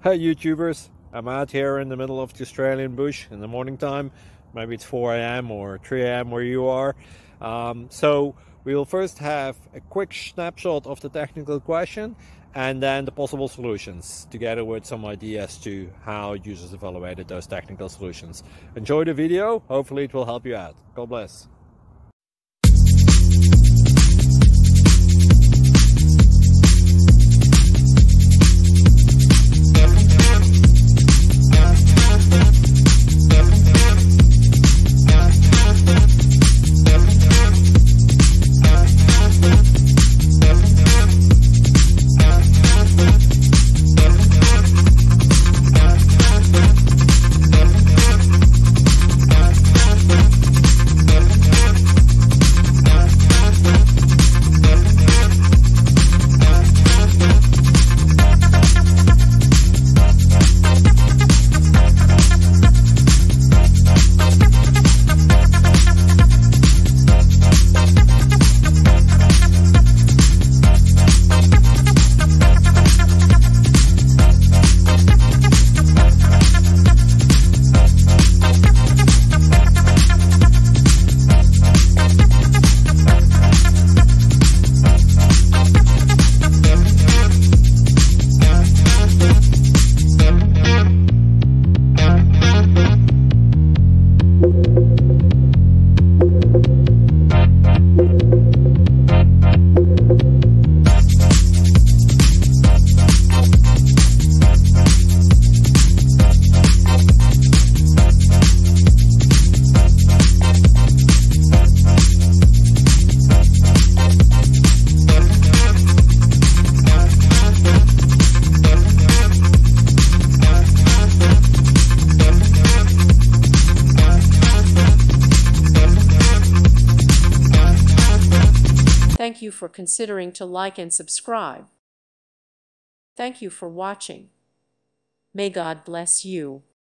Hey YouTubers, I'm out here in the middle of the Australian bush in the morning time. Maybe it's 4 a.m. or 3 a.m. where you are. So we'll first have a quick snapshot of the technical question and then the possible solutions, together with some ideas to how users evaluated those technical solutions. Enjoy the video, hopefully it will help you out. God bless. Thank you for considering to like and subscribe. Thank you for watching. May God bless you.